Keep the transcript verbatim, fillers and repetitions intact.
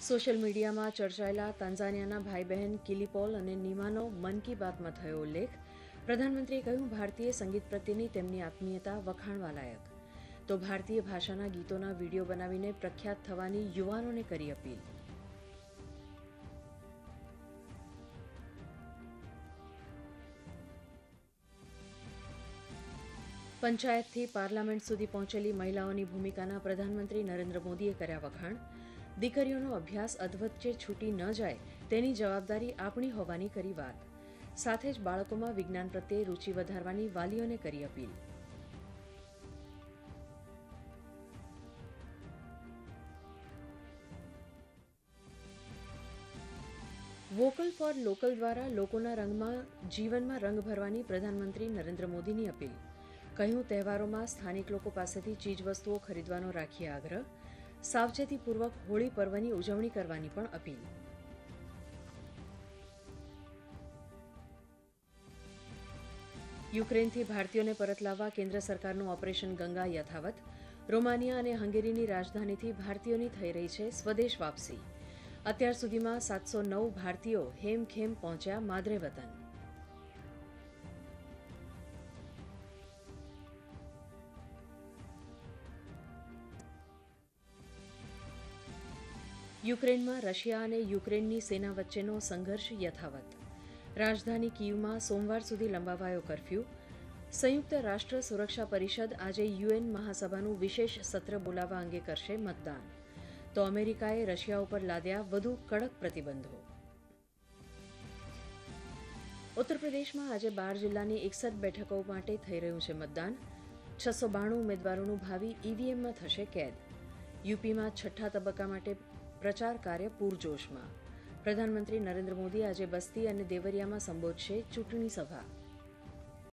Social મીડિયામાં ચર્ચાયેલા તાંઝાનિયાના ભાઈ બહેન કિલીપોલ અને નીમાનો મન કી બાતમાં થયો ઉલ્લેખ. પ્રધાનમંત્રીએ કહ્યું, ભારતીય સંગીત પ્રત્યેની તેમની આત્મીયતા વખાણવા લાયક. તો ભારતીય ભાષાના ગીતોના વીડિયો બનાવીને પ્રખ્યાત થવાની યુવાનોને કરી અપીલ. પંચાયતથી પાર્લામેન્ટ સુધી પહોંચેલી મહિલાઓની ભૂમિકાના પ્રધાનમંત્રી નરેન્દ્ર મોદીએ કર્યા વખાણ. દીકરીઓનો અભ્યાસ અધવચ્ચે છૂટી ન જાય તેની જવાબદારી આપણી હોવાની કરી વાત. સાથે જ બાળકોમાં વિજ્ઞાન પ્રત્યે રૂચિ વધારવાની વાલીઓને કરી અપીલ. વોકલ ફોર લોકલ દ્વારા લોકોના રંગમાં જીવનમાં રંગ ભરવાની પ્રધાનમંત્રી નરેન્દ્ર મોદીની અપીલ. કહ્યું, તહેવારોમાં સ્થાનિક લોકો પાસેથી ચીજવસ્તુઓ ખરીદવાનો રાખીએ આગ્રહ. સાવચેતીપૂર્વક હોળી પર્વની ઉજવણી કરવાની પણ અપીલ. યુક્રેનથી ભારતીયોને પરત લાવવા કેન્દ્ર સરકારનું ઓપરેશન ગંગા યથાવત. રોમાનિયા અને હંગેરીની રાજધાનીથી ભારતીયોની થઈ રહી છે સ્વદેશ વાપસી. અત્યાર સુધીમાં સાતસો નવ ભારતીયો હેમખેમ પહોંચ્યા માદરે વતન. યુક્રેનમાં રશિયા અને યુક્રેનની સેના વચ્ચેનો સંઘર્ષ યથાવત. રાજધાની કીવમાં સોમવાર સુધી લંબાવાયો કરફ્યુ. સંયુક્ત રાષ્ટ્ર સુરક્ષા પરિષદ આજે યુએન મહાસભાનું વિશેષ સત્ર બોલાવવા અંગે કરશે મતદાન. તો અમેરિકાએ રશિયા ઉપર લાદ્યા વધુ કડક પ્રતિબંધો. ઉત્તર પ્રદેશમાં આજે બાર જિલ્લાની એકસઠ બેઠકો માટે થઈ રહ્યું છે મતદાન. છસો બાણું ઉમેદવારોનું ભાવિ ઈવીએમમાં થશે કેદ. યુપીમાં છઠ્ઠા તબક્કા માટે પ્રચાર કાર્ય પૂરજોશમાં. પ્રધાનમંત્રી નરેન્દ્ર મોદી આજે બસ્તી અને દેવરિયામાં સંબોધશે ચૂંટણી સભા.